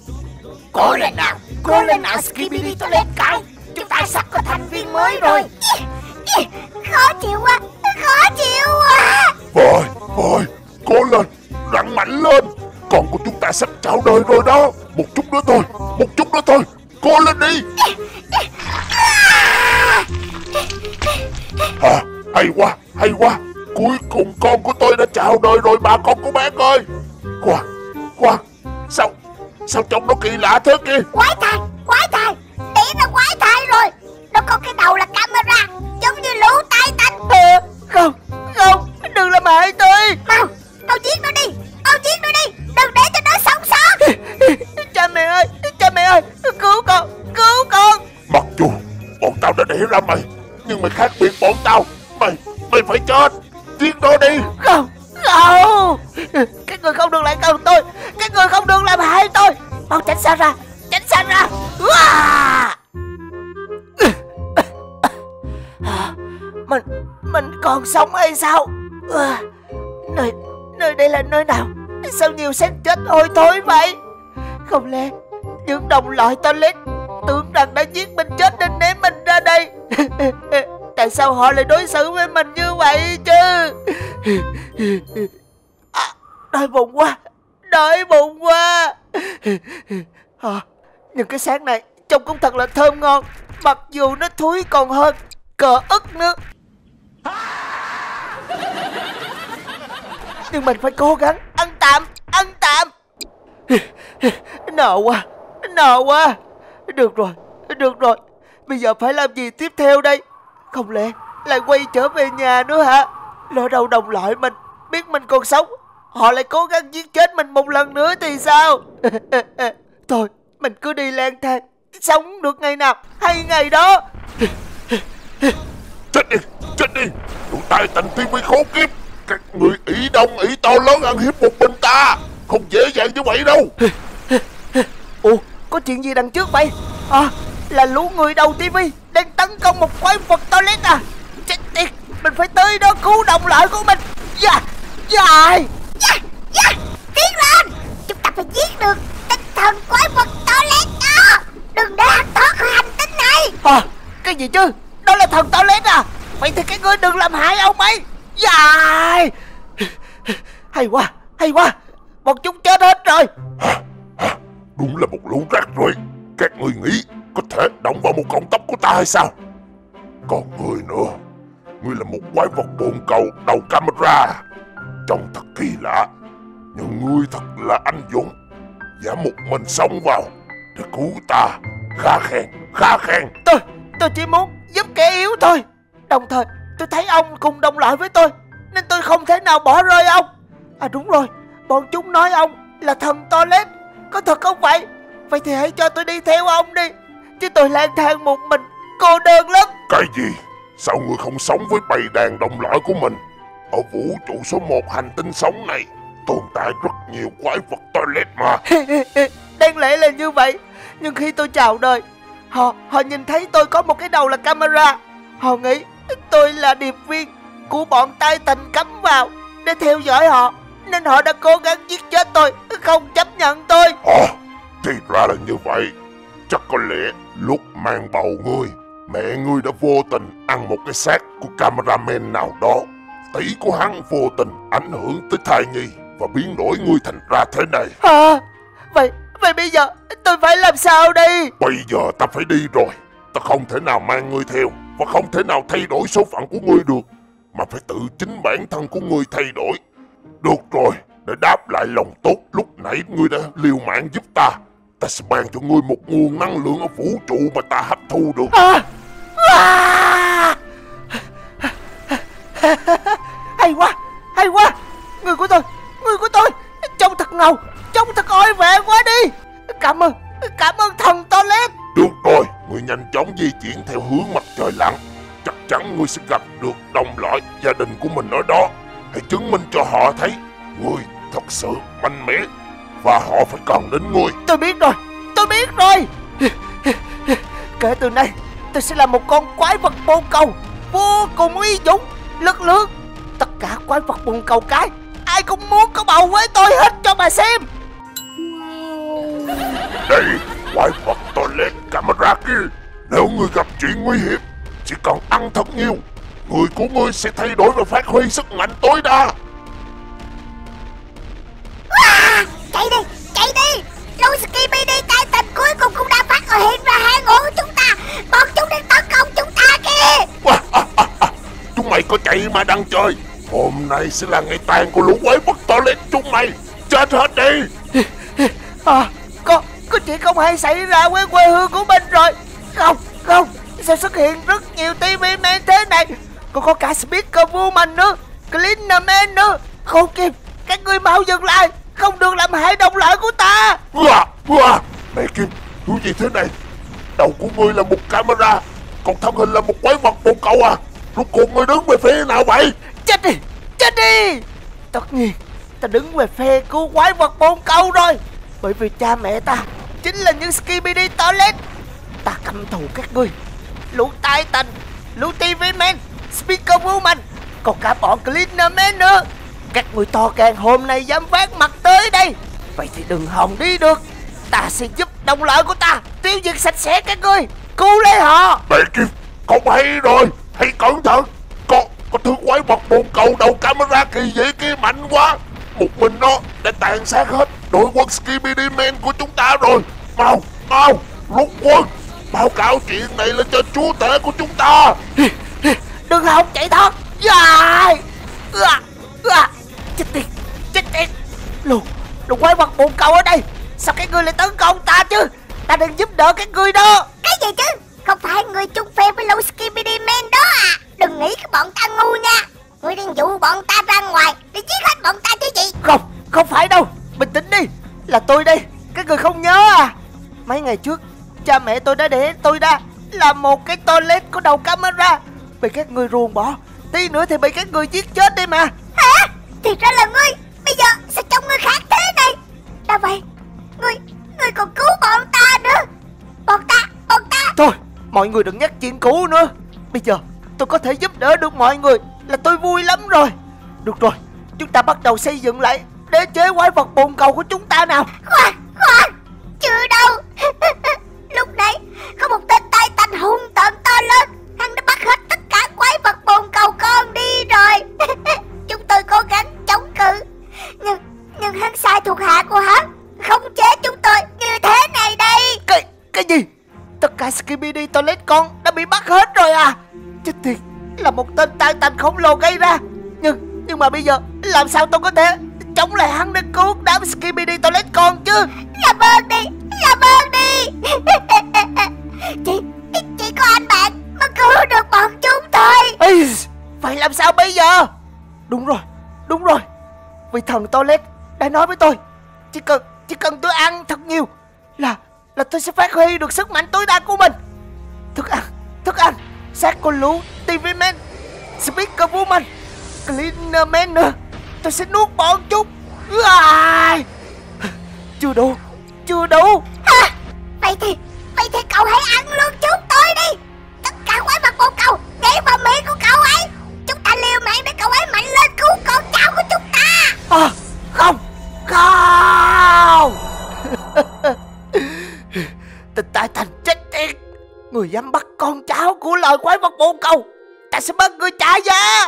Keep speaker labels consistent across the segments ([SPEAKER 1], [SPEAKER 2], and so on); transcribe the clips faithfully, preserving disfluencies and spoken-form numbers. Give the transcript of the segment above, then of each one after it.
[SPEAKER 1] Cố lên nào, cố lên nào Skibidi Toilet Guy. Chúng ta sắp có thành viên mới rồi.
[SPEAKER 2] Khó chịu quá, khó chịu quá.
[SPEAKER 3] Voi, voi, cố lên, rắn mạnh lên. Con của chúng ta sắp chào đời rồi đó. Một chút nữa thôi, một chút nữa thôi. Cố lên đi. À, hay quá, hay quá. Cuối cùng con của tôi đã chào đời rồi bà con của bác ơi. Khoan, khoan, sao, sao trông nó kỳ lạ thế kia?
[SPEAKER 2] Quái thai, quái thai, điểm là quái thai rồi. Nó có cái đầu là camera, giống như lũ tai tanh.
[SPEAKER 4] À, không, không, đừng làm hại tôi.
[SPEAKER 2] Mau, mau giết nó đi, mau giết nó đi, đừng để cho nó sống sót.
[SPEAKER 4] Cha mẹ ơi, cha mẹ ơi, cứu con, cứu con.
[SPEAKER 3] Mặc dù bọn tao đã đẻ ra mày, nhưng mày khác biệt bọn tao. Mày, mày phải chết. Giết nó đi.
[SPEAKER 4] Không, không, các người không được lại gần tôi. Các người không được làm hại tôi. Mau tránh xa ra, tránh xa ra. Mình, mình còn sống hay sao? Nơi, nơi đây là nơi nào? Sao nhiều xác chết hôi thối vậy? Không lẽ những đồng loại toilet tưởng rằng đã giết mình chết nên ném mình ra đây? Tại sao họ lại đối xử với mình như vậy chứ? À, đói bụng quá, đói bụng quá. À, những cái xác này trông cũng thật là thơm ngon, mặc dù nó thúi còn hơn cờ ức nữa. Nhưng mình phải cố gắng ăn tạm, ăn tạm. No quá, no quá. Được rồi, được rồi. Bây giờ phải làm gì tiếp theo đây? Không lẽ lại quay trở về nhà nữa hả? Lỡ đâu đồng loại mình biết mình còn sống, họ lại cố gắng giết chết mình một lần nữa thì sao? Thôi mình cứ đi lang thang, sống được ngày nào hay ngày đó.
[SPEAKER 3] Chết đi, chết đi. Tụi tai tành ti vi khốn kiếp. Các người ỷ đông ỷ to lớn ăn hiếp một mình ta. Không dễ dàng như vậy đâu.
[SPEAKER 4] Ủa, có chuyện gì đằng trước vậy? À, là lũ người đầu tivi đang tấn công một quái vật toilet à? Chết tiệt, mình phải tới đó cứu đồng loại của mình. Dạ, dạ.
[SPEAKER 2] Dạ, dạ, tiến lên. Chúng ta phải giết được tinh thần quái vật toilet đó. Đừng để hắn thoát khỏi hành tinh này.
[SPEAKER 4] À, cái gì chứ? Đó là thần toilet à? Vậy thì các ngươi đừng làm hại ông ấy. Dạ. Hay quá, hay quá. Bọn chúng chết hết rồi.
[SPEAKER 3] Đúng là một lũ rác rưởi. Các người nghĩ có thể động vào một cọng tóc của ta hay sao? Còn người nữa, ngươi là một quái vật bồn cầu đầu camera. Trông thật kỳ lạ, nhưng ngươi thật là anh dũng, dám một mình xông vào để cứu ta. Khá khen, khá khen.
[SPEAKER 4] Tôi, tôi chỉ muốn giúp kẻ yếu thôi. Đồng thời tôi thấy ông cùng đồng loại với tôi, nên tôi không thể nào bỏ rơi ông. À đúng rồi, bọn chúng nói ông là thần toilet. Có thật không vậy? Vậy thì hãy cho tôi đi theo ông đi, chứ tôi lang thang một mình cô đơn lắm.
[SPEAKER 3] Cái gì? Sao ngươi không sống với bầy đàn đồng loại của mình? Ở vũ trụ số một hành tinh sống này tồn tại rất nhiều quái vật toilet mà.
[SPEAKER 4] Đáng lẽ là như vậy, nhưng khi tôi chào đời, Họ họ nhìn thấy tôi có một cái đầu là camera. Họ nghĩ tôi là điệp viên của bọn tai tình cắm vào để theo dõi họ, nên họ đã cố gắng giết chết tôi, không chấp nhận tôi.
[SPEAKER 3] Ồ, thì ra là như vậy. Chắc có lẽ lúc mang bầu ngươi, mẹ ngươi đã vô tình ăn một cái xác của cameraman nào đó. Tỷ của hắn vô tình ảnh hưởng tới thai nhi và biến đổi ngươi thành ra thế này.
[SPEAKER 4] À, vậy vậy bây giờ tôi phải làm sao đây?
[SPEAKER 3] Bây giờ ta phải đi rồi. Ta không thể nào mang ngươi theo và không thể nào thay đổi số phận của ngươi được, mà phải tự chính bản thân của ngươi thay đổi. Được rồi, để đáp lại lòng tốt lúc nãy ngươi đã liều mạng giúp ta, ta sẽ ban cho ngươi một nguồn năng lượng ở vũ trụ mà ta hấp thu được.
[SPEAKER 4] À, à, hay quá, hay quá. Người của tôi, người của tôi trông thật ngầu, trông thật oi vệ quá đi. Cảm ơn, cảm ơn thần toilet.
[SPEAKER 3] Được rồi, ngươi nhanh chóng di chuyển theo hướng mặt trời lặn. Chắc chắn ngươi sẽ gặp được đồng loại gia đình của mình ở đó. Hãy chứng minh cho họ thấy ngươi thật sự mạnh mẽ và họ phải cần đến ngươi.
[SPEAKER 4] Tôi biết rồi, tôi biết rồi. Kể từ nay tôi sẽ là một con quái vật bồn cầu vô cùng uy dũng, lực lượng. Tất cả quái vật bồn cầu cái ai cũng muốn có bầu với tôi hết cho mà xem.
[SPEAKER 2] Wow.
[SPEAKER 3] Đây, quái vật toilet camera kia. Nếu ngươi gặp chuyện nguy hiểm, chỉ cần ăn thật nhiều, người của ngươi sẽ thay đổi và phát huy sức mạnh tối đa.
[SPEAKER 2] À, chạy đi, chạy đi. Lũ Skibidi Titan cuối cùng cũng đã phát hiện ra hang ổ của chúng ta. Bọn chúng đang tấn công chúng ta kìa.
[SPEAKER 3] À, à, à, à. Chúng mày có chạy mà đang chơi. Hôm nay sẽ là ngày tàn của lũ quái vật toilet chúng mày. Chết hết đi.
[SPEAKER 4] À, có, có chuyện không hay xảy ra với quê hương của mình rồi. Không, không, sẽ xuất hiện rất nhiều ti vi man thế này. Còn có cả Speaker Woman nữa, Cleaner Man nữa. Khốn kiếp, các ngươi mau dừng lại, không được làm hại đồng loại của ta.
[SPEAKER 3] À, à. Mẹ Kim, thứ gì thế này? Đầu của ngươi là một camera, còn thân hình là một quái vật bồn cầu à? Rốt cuộc ngươi đứng về phía nào vậy?
[SPEAKER 4] Chết đi, chết đi. Tất nhiên, ta đứng về phe của quái vật bồn cầu rồi. Bởi vì cha mẹ ta chính là những Skibidi Toilet. Ta căm thù các ngươi, lũ Titan, lũ ti vi Man, Speaker Woman, còn cả bọn Cleaner Man nữa. Các người to gan hôm nay dám vác mặt tới đây, vậy thì đừng hòng đi được. Ta sẽ giúp đồng loại của ta tiêu diệt sạch sẽ các ngươi, cứu lấy họ.
[SPEAKER 3] Mẹ Kim, không hay rồi, hãy cẩn thận. Có, có thứ quái vật bồn cầu đầu camera kỳ dị kia mạnh quá. Một mình nó đã tàn sát hết đội quân Skibidi Man của chúng ta rồi. Mau, mau, rút quân, báo cáo chuyện này lên cho chúa tể của chúng ta.
[SPEAKER 4] Đừng hòng chạy thoát. Dài à, à. Chết tiệt, chết tiệt. Lù, lù quái vật bồn cầu ở đây. Sao các ngươi lại tấn công ta chứ? Ta đang giúp đỡ các ngươi đó.
[SPEAKER 2] Cái gì chứ? Không phải người chung phe với lũ Skibidi Man đó à? Đừng nghĩ cái bọn ta ngu nha. Ngươi đang dụ bọn ta ra ngoài để giết hết bọn ta chứ gì?
[SPEAKER 4] Không, không phải đâu. Bình tĩnh đi. Là tôi đây. Các người không nhớ à? Mấy ngày trước, cha mẹ tôi đã để tôi ra làm một cái toilet có đầu camera. Bị các người ruồng bỏ, tí nữa thì bị các người giết chết đi mà.
[SPEAKER 2] Hả? Thì ra là ngươi. Bây giờ sao trông ngươi khác thế này? Đã vậy, ngươi, ngươi còn cứu bọn ta nữa. Bọn ta, bọn ta.
[SPEAKER 4] Thôi, mọi người đừng nhắc chuyện cũ nữa. Bây giờ tôi có thể giúp đỡ được mọi người là tôi vui lắm rồi. Được rồi, chúng ta bắt đầu xây dựng lại đế chế quái vật bồn cầu của chúng ta nào.
[SPEAKER 2] Khoan, khoan, chưa đâu. Lúc nãy có một tên Titan hung tợn to lớn. Hắn đã bắt hết tất cả quái vật bồn cầu con đi rồi. Chúng tôi cố gắng chống cự, Nhưng nhưng hắn sai thuộc hạ của hắn, khống chế chúng tôi như thế này đây.
[SPEAKER 4] Cái, cái gì? Tất cả Skibidi Toilet con đã bị bắt hết rồi à? Chết tiệt, là một tên Titan khổng lồ gây ra. Nhưng, nhưng mà bây giờ làm sao tôi có thể chống lại hắn để cứu đám Skibidi Toilet con chứ?
[SPEAKER 2] Làm ơn đi, làm ơn đi. Chỉ, chỉ có anh bạn mới cứu được bọn chúng thôi.
[SPEAKER 4] Ê, phải làm sao bây giờ? Đúng rồi, đúng rồi. Vị thần Toilet đã nói với tôi, Chỉ cần, chỉ cần tôi ăn thật nhiều Là, là tôi sẽ phát huy được sức mạnh tối đa của mình. Thức ăn, thức ăn, xác con lũ ti vi Man, Speaker Woman, Cleaner Man nữa. Tôi sẽ nuốt bọn chúng. À, chưa đủ, chưa đủ.
[SPEAKER 2] À, vậy thì, vậy thì cậu hãy ăn luôn chúng tôi đi. Tất cả quái vật bồn cầu nhảy vào miệng của cậu ấy. Chúng ta liều mạng để cậu ấy mạnh lên cứu con cháu của chúng ta.
[SPEAKER 4] À, không, không. Tình tại thành chết tiệt. Người dám bắt con cháu của loài quái vật bồn cầu, ta sẽ bắt người trả giá.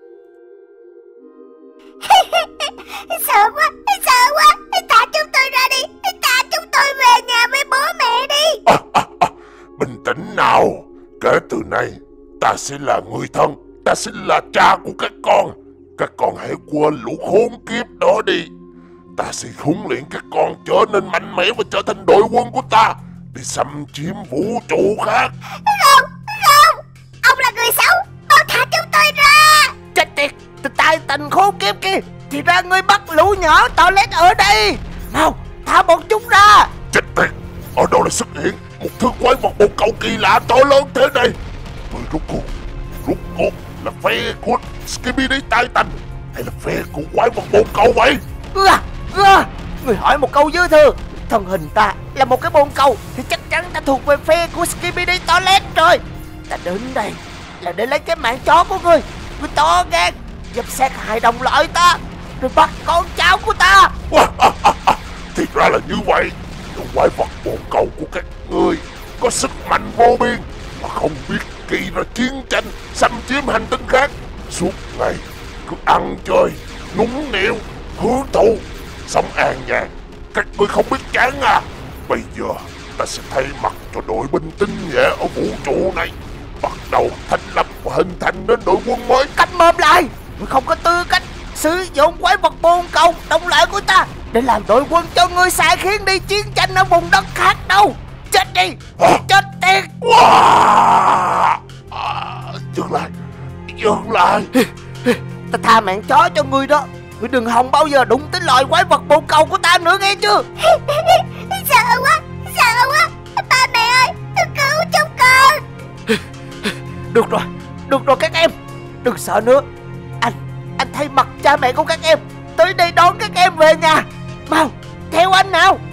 [SPEAKER 2] Sợ quá, sợ quá. Thả chúng tôi ra đi. Thả chúng tôi về nhà với bố mẹ đi.
[SPEAKER 3] À, à, à. Bình tĩnh nào. Kể từ nay ta sẽ là người thân, ta sẽ là cha của các con. Các con hãy quên lũ khốn kiếp đó đi. Ta sẽ huấn luyện các con trở nên mạnh mẽ và trở thành đội quân của ta để xâm chiếm vũ trụ khác.
[SPEAKER 2] Không, không. Ông là người xấu. Mau thả chúng tôi ra.
[SPEAKER 4] Chết tiệt, tình tai tình khốn kiếp kia. Thì ra ngươi bắt lũ nhỏ Toilet ở đây. Mau, thả bọn chúng ra.
[SPEAKER 3] Chết tiệt, ở đâu lại xuất hiện một thứ quái vật bồn cầu kỳ lạ to lớn thế này? Người rốt cuộc, rốt cuộc là phe của Skibidi Titan hay là phe của quái vật bồn cầu vậy?
[SPEAKER 4] À, à, người hỏi một câu dư thừa. Thân hình ta là một cái bồn cầu thì chắc chắn ta thuộc về phe của Skibidi Toilet rồi. Ta đến đây là để lấy cái mạng chó của ngươi. Ngươi to gan dám sát hại đồng loại ta, rồi bắt con cháu của ta.
[SPEAKER 3] À, à, à, à. Thì ra là như vậy. đồ quái vật bồ câu của các ngươi có sức mạnh vô biên mà không biết gây ra chiến tranh, xâm chiếm hành tinh khác, suốt ngày cứ ăn chơi, nũng nịu, hưởng thụ, sống an nhàn. Các ngươi không biết chán à? Bây giờ ta sẽ thay mặt cho đội binh tinh nhuệ ở vũ trụ này, bắt đầu thành lập và hình thành nên đội quân mới.
[SPEAKER 4] Câm mồm lại, ngươi không có tư cách sử dụng quái vật bồn cầu đồng loại của ta để làm đội quân cho ngươi xài khiến đi chiến tranh ở vùng đất khác đâu. Chết đi,
[SPEAKER 3] à,
[SPEAKER 4] chết tiệt.
[SPEAKER 3] à, à, dừng lại, dừng lại.
[SPEAKER 4] Ta tha mạng chó cho ngươi đó. Ngươi đừng hòng bao giờ đụng tới loại quái vật bồn cầu của ta nữa nghe chưa?
[SPEAKER 2] Sợ quá, sợ quá. Ba mẹ ơi, cứu chúng con.
[SPEAKER 4] Được rồi, được rồi các em, đừng sợ nữa. Anh, anh thay mặt cha mẹ của các em tới đây đón các em về nhà. Mau, theo anh nào.